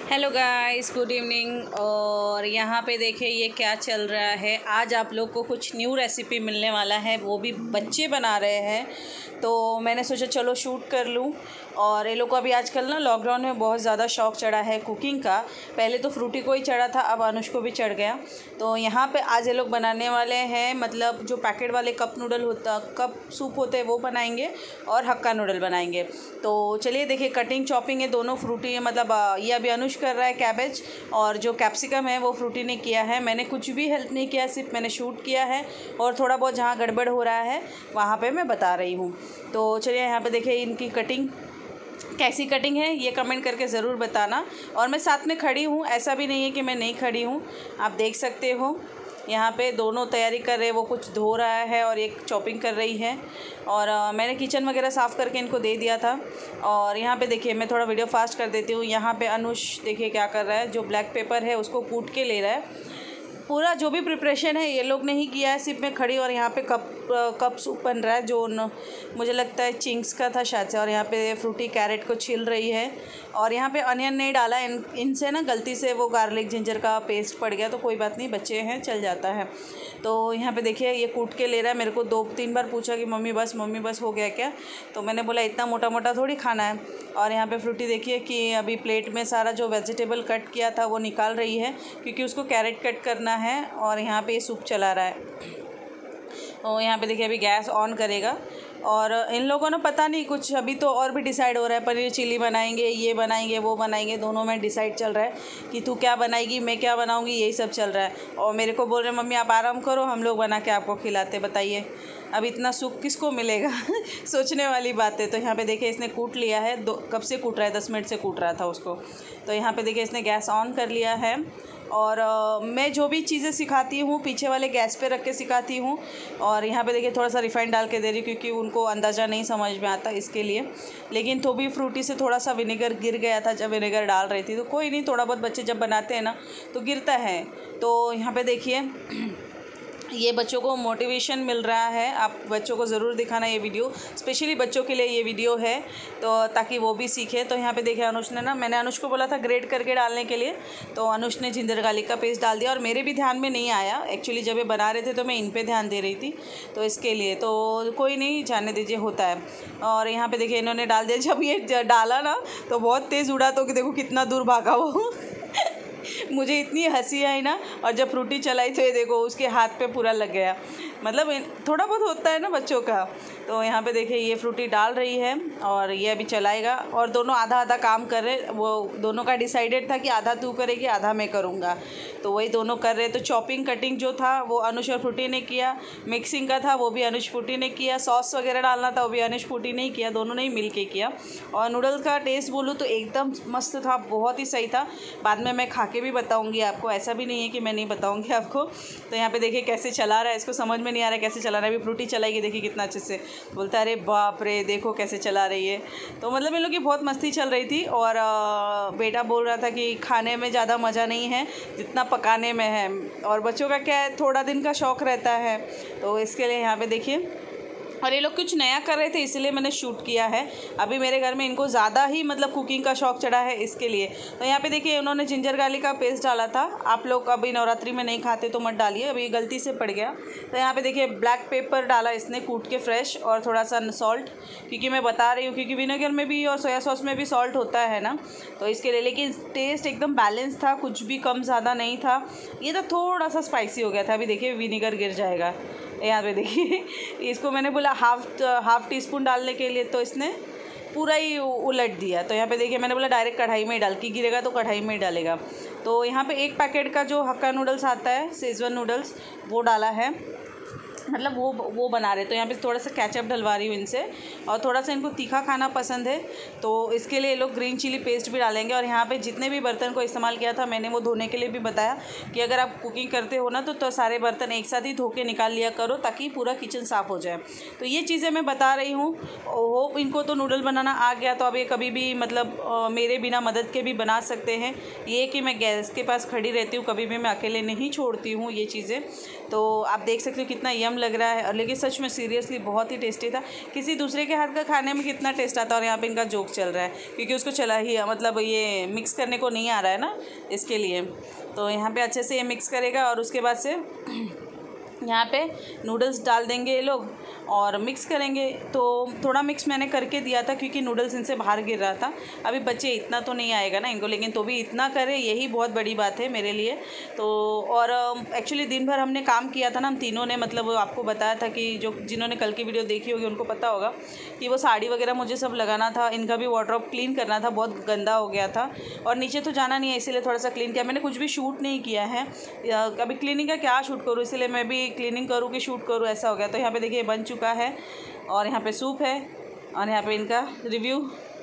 Hello guys, good evening. और यहाँ पे देखिए ये क्या चल रहा है। आज आप लोग को कुछ न्यू रेसिपी मिलने वाला है, वो भी बच्चे बना रहे हैं। तो मैंने सोचा चलो शूट कर लूँ। और ये लोग को अभी आजकल ना लॉकडाउन में बहुत ज़्यादा शौक़ चढ़ा है कुकिंग का। पहले तो फ्रूटी को ही चढ़ा था, अब अनुष को भी चढ़ गया। तो यहाँ पे आज ये लोग बनाने वाले हैं, मतलब जो पैकेट वाले कप नूडल होता, कप सूप होते हैं वो बनाएंगे और हक्का नूडल बनाएंगे। तो चलिए देखिए, कटिंग चॉपिंग है दोनों फ्रूटी है, मतलब ये अभी अनुष कर रहा है कैबेज, और जो कैप्सिकम है वो फ्रूटी ने किया है। मैंने कुछ भी हेल्प नहीं किया, सिर्फ मैंने शूट किया है और थोड़ा बहुत जहाँ गड़बड़ हो रहा है वहाँ पे मैं बता रही हूँ। तो चलिए यहाँ पे देखिए इनकी कटिंग कैसी कटिंग है, ये कमेंट करके ज़रूर बताना। और मैं साथ में खड़ी हूँ, ऐसा भी नहीं है कि मैं नहीं खड़ी हूँ, आप देख सकते हो। यहाँ पे दोनों तैयारी कर रहे हैं, वो कुछ धो रहा है और एक चॉपिंग कर रही है। और मैंने किचन वगैरह साफ़ करके इनको दे दिया था। और यहाँ पे देखिए मैं थोड़ा वीडियो फास्ट कर देती हूँ। यहाँ पे अनुष देखिए क्या कर रहा है, जो ब्लैक पेपर है उसको कूट के ले रहा है। पूरा जो भी प्रिपरेशन है ये लोग ने ही किया है, सिर्फ मैं खड़ी। और यहाँ पे कप सूप बन रहा है, जो मुझे लगता है चिंग्स का था शायद से। और यहाँ पे फ्रूटी कैरेट को छील रही है। और यहाँ पे अनियन नहीं डाला, इनसे ना गलती से वो गार्लिक जिंजर का पेस्ट पड़ गया, तो कोई बात नहीं, बच्चे हैं चल जाता है। तो यहाँ पे देखिए ये कूट के ले रहा है। मेरे को 2-3 बार पूछा कि मम्मी बस हो गया क्या। तो मैंने बोला इतना मोटा मोटा थोड़ी खाना है। और यहाँ पे फ्रूटी देखिए कि अभी प्लेट में सारा जो वेजिटेबल कट किया था वो निकाल रही है, क्योंकि उसको कैरेट कट करना है। और यहाँ पे ये सूप चला रहा है। और यहाँ पे देखिए अभी गैस ऑन करेगा। और इन लोगों ने पता नहीं कुछ, अभी तो और भी डिसाइड हो रहा है, पनीर चिली बनाएंगे, ये बनाएंगे, वो बनाएंगे। दोनों में डिसाइड चल रहा है कि तू क्या बनाएगी, मैं क्या बनाऊंगी, यही सब चल रहा है। और मेरे को बोल रहे मम्मी आप आराम करो, हम लोग बना के आपको खिलाते। बताइए अब इतना सुख किसको मिलेगा सोचने वाली बात है। तो यहाँ पे देखिए इसने कूट लिया है, कब से कूट रहा है, 10 मिनट से कूट रहा था उसको। तो यहाँ पे देखिए इसने गैस ऑन कर लिया है। और मैं जो भी चीज़ें सिखाती हूँ पीछे वाले गैस पे रख के सिखाती हूँ। और यहाँ पे देखिए थोड़ा सा रिफाइंड डाल के दे रही हूँ, क्योंकि उनको अंदाज़ा नहीं समझ में आता इसके लिए। लेकिन तो भी फ्रूटी से थोड़ा सा विनेगर गिर गया था जब विनेगर डाल रही थी। तो कोई नहीं, थोड़ा बहुत बच्चे जब बनाते हैं ना तो गिरता है। तो यहाँ पे देखिए ये बच्चों को मोटिवेशन मिल रहा है। आप बच्चों को ज़रूर दिखाना ये वीडियो, स्पेशली बच्चों के लिए ये वीडियो है, तो ताकि वो भी सीखे। तो यहाँ पे देखिए अनुष ने ना, मैंने अनुष को बोला था ग्रेट करके डालने के लिए, तो अनुष ने जिंजर गार्लिक का पेस्ट डाल दिया। और मेरे भी ध्यान में नहीं आया एक्चुअली, जब ये बना रहे थे तो मैं इन पर ध्यान दे रही थी, तो इसके लिए। तो कोई नहीं, जाने दीजिए, होता है। और यहाँ पर देखिए इन्होंने डाल दिया। जब ये डाला ना तो बहुत तेज़ उड़ा, तो देखो कितना दूर भागा वो मुझे इतनी हंसी आई ना। और जब फ्रूटी चलाई तो ये देखो उसके हाथ पे पूरा लग गया। मतलब थोड़ा बहुत होता है ना बच्चों का। तो यहाँ पे देखिए ये फ्रूटी डाल रही है और ये अभी चलाएगा। और दोनों आधा आधा काम कर रहे, वो दोनों का डिसाइडेड था कि आधा तू करेगी आधा मैं करूँगा, तो वही दोनों कर रहे। तो चॉपिंग कटिंग जो था वो अनुष और फ्रूटी ने किया, मिक्सिंग का था वो भी अनुष फ्रूटी ने किया, सॉस वगैरह डालना था वो भी अनुष फ्रूटी ने ही किया, दोनों ने ही मिल के किया। और नूडल्स का टेस्ट बोलूँ तो एकदम मस्त था, बहुत ही सही था। बाद में मैं खा के भी बताऊँगी आपको, ऐसा भी नहीं है कि मैं नहीं बताऊँगी आपको। तो यहाँ पे देखिए कैसे चला रहा है, इसको समझ में नहीं आ रहा है कैसे चला रहा है। अभी फ्रूटी चलाएगी, देखिए कितना अच्छे से, बोलता है अरे बाप रे देखो कैसे चला रही है। तो मतलब इन लोग की बहुत मस्ती चल रही थी। और बेटा बोल रहा था कि खाने में ज़्यादा मज़ा नहीं है जितना पकाने में है। और बच्चों का क्या है, थोड़ा दिन का शौक़ रहता है, तो इसके लिए यहाँ पे देखिए। और ये लोग कुछ नया कर रहे थे इसलिए मैंने शूट किया है। अभी मेरे घर में इनको ज़्यादा ही मतलब कुकिंग का शौक़ चढ़ा है, इसके लिए। तो यहाँ पे देखिए उन्होंने जिंजर गार्लिक का पेस्ट डाला था। आप लोग अभी नवरात्रि में नहीं खाते तो मत डालिए, अभी गलती से पड़ गया। तो यहाँ पे देखिए ब्लैक पेपर डाला इसने कूट के फ्रेश, और थोड़ा सा सॉल्ट, क्योंकि मैं बता रही हूँ क्योंकि विनेगर में भी और सोया सॉस में भी सॉल्ट होता है ना, तो इसके लिए। लेकिन टेस्ट एकदम बैलेंस था, कुछ भी कम ज़्यादा नहीं था। ये तो थोड़ा सा स्पाइसी हो गया था। अभी देखिए विनेगर गिर जाएगा। यहाँ पे देखिए इसको मैंने बोला हाफ टी स्पून डालने के लिए, तो इसने पूरा ही उलट दिया। तो यहाँ पे देखिए मैंने बोला डायरेक्ट कढ़ाई में ही डाल, कि गिरेगा तो कढ़ाई में ही डालेगा। तो यहाँ पे 1 पैकेट का जो हक्का नूडल्स आता है, शेजवान नूडल्स, वो डाला है, मतलब वो बना रहे। तो यहाँ पे थोड़ा सा केचप डलवा रही हूँ इनसे। और थोड़ा सा इनको तीखा खाना पसंद है, तो इसके लिए ये लोग ग्रीन चिली पेस्ट भी डालेंगे। और यहाँ पे जितने भी बर्तन को इस्तेमाल किया था मैंने, वो धोने के लिए भी बताया कि अगर आप कुकिंग करते हो ना तो सारे बर्तन एक साथ ही धो के निकाल लिया करो, ताकि पूरा किचन साफ़ हो जाए। तो ये चीज़ें मैं बता रही हूँ। होप इनको तो नूडल बनाना आ गया, तो अब ये कभी भी मतलब मेरे बिना मदद के भी बना सकते हैं। ये कि मैं गैस के पास खड़ी रहती हूँ, कभी भी मैं अकेले नहीं छोड़ती हूँ ये चीज़ें। तो आप देख सकते हो कितना यम लग रहा है, और लेकिन सच में सीरियसली बहुत ही टेस्टी था। किसी दूसरे के हाथ का खाने में कितना टेस्ट आता है, और यहाँ पे इनका जोक चल रहा है क्योंकि उसको चला ही मतलब ये मिक्स करने को नहीं आ रहा है ना, इसके लिए। तो यहाँ पे अच्छे से ये मिक्स करेगा और उसके बाद से यहाँ पे नूडल्स डाल देंगे ये लोग और मिक्स करेंगे। तो थोड़ा मिक्स मैंने करके दिया था क्योंकि नूडल्स इनसे बाहर गिर रहा था। अभी बच्चे इतना तो नहीं आएगा ना इनको, लेकिन तो भी इतना करे यही बहुत बड़ी बात है मेरे लिए। तो और एक्चुअली दिन भर हमने काम किया था ना हम तीनों ने, मतलब आपको बताया था कि जो जिन्होंने कल की वीडियो देखी होगी उनको पता होगा कि वो साड़ी वगैरह मुझे सब लगाना था, इनका भी वार्डरोब क्लीन करना था, बहुत गंदा हो गया था और नीचे तो जाना नहीं है इसीलिए थोड़ा सा क्लीन किया। मैंने कुछ भी शूट नहीं किया है, अभी क्लीनिंग का क्या शूट करूँ, इसलिए मैं भी क्लीनिंग करूँ कि शूट करूँ, ऐसा हो गया। तो यहाँ पे देखिए बन चुका है और यहाँ पे सूप है और यहाँ पे इनका review.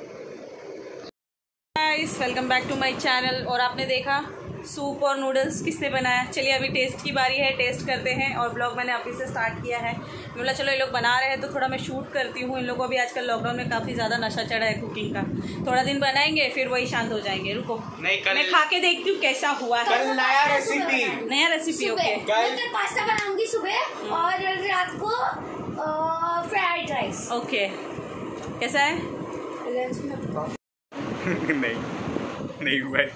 Guys welcome back to my channel. और आपने देखा सूप और नूडल्स किसने बनाया। चलिए अभी टेस्ट की बारी है, टेस्ट करते हैं। और ब्लॉग मैंने अभी से स्टार्ट किया है, बोला चलो ये लोग बना रहे हैं तो थोड़ा मैं शूट करती हूँ। इन लोगों को भी आजकल लॉकडाउन में काफ़ी ज़्यादा नशा चढ़ा है कुकिंग का, थोड़ा दिन बनाएंगे फिर वही शांत हो जाएंगे। रुको नहीं, मैं खा के देखती हूँ कैसा हुआ है। नया रेसिपी ओके। मैं पास्ता बनाऊंगी सुबह और रात को फ्राइड राइस। ओके कैसा है? नहीं भाई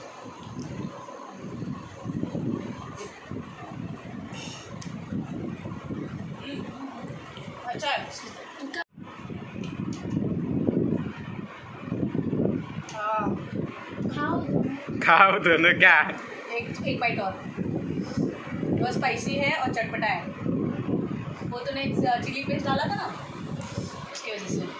अच्छा खाओ दोनों क्या? एक बाइट और। वो स्पाइसी है और चटपटा है। वो तूने चिली पेस्ट डाला था ना उसकी वजह से।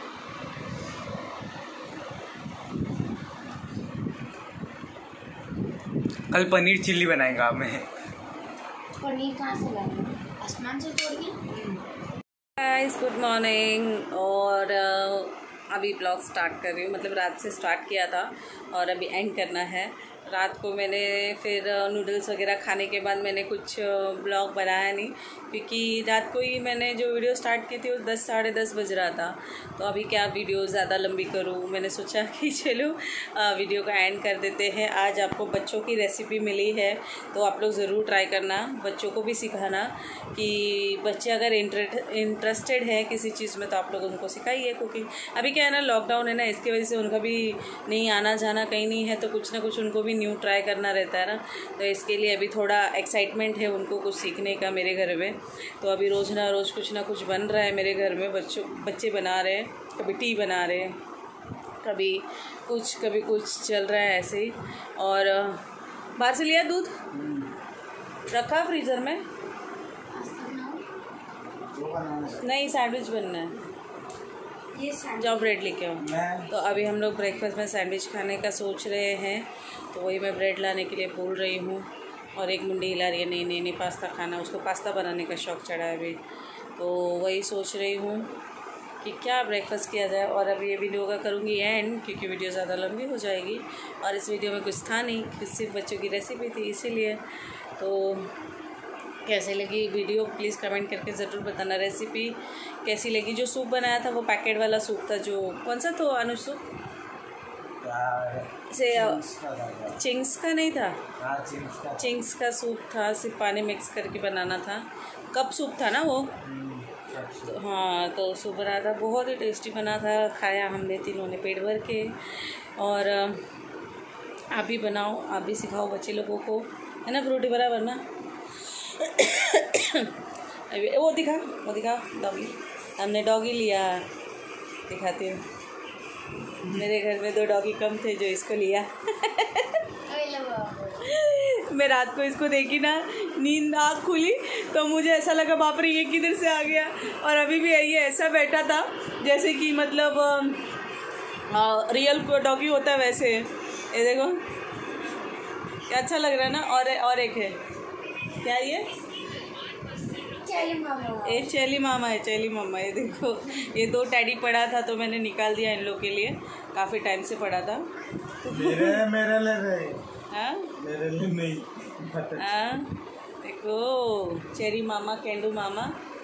कल पनीर चिल्ली बनाएगा मैं। पनीर कहाँ से लाया? आसमान से तोड़ के। Guys good morning. और अभी ब्लॉग स्टार्ट कर रही हूँ, मतलब रात से स्टार्ट किया था और अभी एंड करना है। रात को मैंने फिर नूडल्स वगैरह खाने के बाद मैंने कुछ ब्लॉग बनाया नहीं क्योंकि रात को ही मैंने जो वीडियो स्टार्ट की थी वो 10 साढ़े 10 बज रहा था। तो अभी क्या वीडियो ज़्यादा लंबी करूँ, मैंने सोचा कि चलो वीडियो का एंड कर देते हैं। आज आपको बच्चों की रेसिपी मिली है तो आप लोग ज़रूर ट्राई करना, बच्चों को भी सिखाना कि बच्चे अगर इंटरेस्टेड है किसी चीज़ में तो आप लोग उनको सिखाइए कुकिंग। अभी क्या है ना, लॉकडाउन है ना, इसकी वजह से उनका भी नहीं आना जाना कहीं नहीं है, तो कुछ ना कुछ उनको भी न्यू ट्राई करना रहता है ना। तो इसके लिए अभी थोड़ा एक्साइटमेंट है उनको कुछ सीखने का मेरे घर में। तो अभी रोज़ ना कुछ बन रहा है मेरे घर में। बच्चे बना रहे हैं, कभी टी बना रहे हैं, कभी कुछ चल रहा है ऐसे ही। और बाहर से लिया दूध रखा फ्रीज़र में। नहीं सैंडविच बनना है, जाओ ब्रेड लेके आओ। तो अभी हम लोग ब्रेकफास्ट में सैंडविच खाने का सोच रहे हैं, तो वही मैं ब्रेड लाने के लिए बोल रही हूँ। और एक मुंडी हिला रही है, नहीं पास्ता खाना, उसको पास्ता बनाने का शौक़ चढ़ा है अभी। तो वही सोच रही हूँ कि क्या ब्रेकफास्ट किया जाए। और अभी ये वीडियो का करूँगी एंड क्योंकि वीडियो ज़्यादा लंबी हो जाएगी और इस वीडियो में कुछ था नहीं, सिर्फ बच्चों की रेसिपी थी इसीलिए। तो कैसे लगी वीडियो प्लीज़ कमेंट करके ज़रूर बताना। रेसिपी कैसी लगी। जो सूप बनाया था वो पैकेट वाला सूप था, जो कौन सा तो अनुज सूप से चिंग्स का नहीं था, चिंग्स का सूप था, सिर्फ पानी मिक्स करके बनाना था। कप सूप था ना वो। तो हाँ तो सूप बना था, बहुत ही टेस्टी बना था, खाया हमने तीनों ने पेट भर के। और आप भी बनाओ, आप भी सिखाओ बच्चे लोगों को, है ना फ्रूटी बराबर ना। अभी वो दिखा डॉगी, हमने डॉगी लिया, दिखाती हूँ। मेरे घर में 2 डॉगी कम थे जो इसको लिया। मैं रात को इसको देखी ना, नींद आँख खुली तो मुझे ऐसा लगा बाप रे ये किधर से आ गया। और अभी भी ये ऐसा बैठा था जैसे कि मतलब रियल डॉगी होता है वैसे। ये देखो क्या अच्छा लग रहा है ना। और एक है क्या, ये चेली मामा है। ये देखो, ये 2 टैडी पड़ा था तो मैंने निकाल दिया इन लोग के लिए, काफ़ी टाइम से पड़ा था। मेरे लिए हाँ मेरे लिए नहीं। हाँ देखो चेरी मामा, केंडू मामा।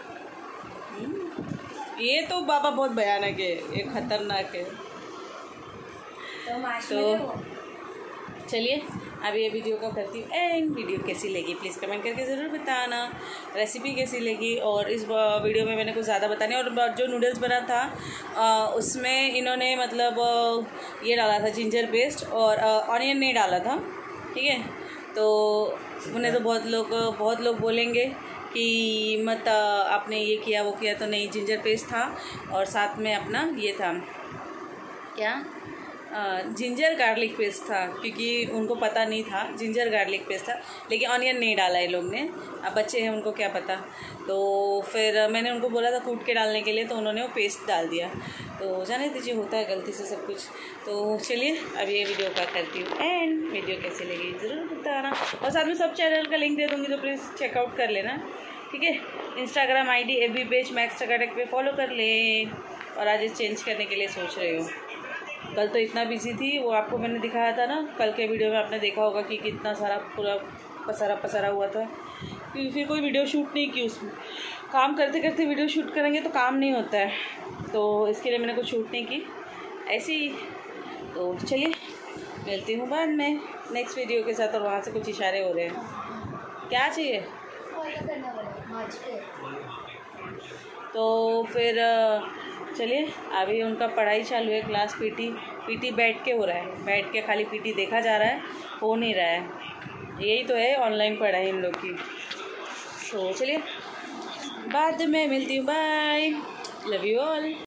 ये तो बाबा बहुत भयानक है, ये खतरनाक है। तो चलिए अब ये वीडियो का करती हूँ एंड। वीडियो कैसी लगी प्लीज़ कमेंट करके ज़रूर बताना, रेसिपी कैसी लगी। और इस वीडियो में मैंने कुछ ज़्यादा बताने, और जो नूडल्स बना था उसमें इन्होंने मतलब ये डाला था जिंजर पेस्ट, और ऑनियन नहीं डाला था, ठीक है। तो उन्हें तो बहुत लोग बोलेंगे कि मत आपने ये किया वो किया, तो नहीं, जिंजर पेस्ट था और साथ में अपना ये था क्या जिंजर गार्लिक पेस्ट था, क्योंकि उनको पता नहीं था जिंजर गार्लिक पेस्ट था, लेकिन ऑनियन नहीं डाला ये लोग ने। अब बच्चे हैं उनको क्या पता, तो फिर मैंने उनको बोला था कूट के डालने के लिए, तो उन्होंने वो पेस्ट डाल दिया। तो जाने दीजिए, होता है गलती से सब कुछ। तो चलिए अब ये वीडियो का करती हूँ एंड। वीडियो कैसी लगी ज़रूर बताना, और साथ में सब चैनल का लिंक दे दूँगी, तो प्लीज़ चेकआउट कर लेना, ठीक है। Instagram ID FB page Max Takatak पे फॉलो कर लें। और आज चेंज करने के लिए सोच रही हूँ। कल तो इतना बिजी थी, वो आपको मैंने दिखाया था ना, कल के वीडियो में आपने देखा होगा कि कितना सारा पूरा पसारा हुआ था, क्योंकि फिर कोई वीडियो शूट नहीं की उसमें। काम करते करते वीडियो शूट करेंगे तो काम नहीं होता है, तो इसके लिए मैंने कुछ शूट नहीं की ऐसे ही। तो चलिए मिलती हूँ बाद में नेक्स्ट वीडियो के साथ। और वहाँ से कुछ इशारे हो रहे हैं, क्या चाहिए? तो फिर चलिए, अभी उनका पढ़ाई चालू है, क्लास पीटी बैठ के हो रहा है, बैठ के खाली पीटी देखा जा रहा है, हो नहीं रहा है। यही तो है ऑनलाइन पढ़ाई इन लोग की। तो चलिए बाद में मिलती हूँ, बाय, लव यू ऑल।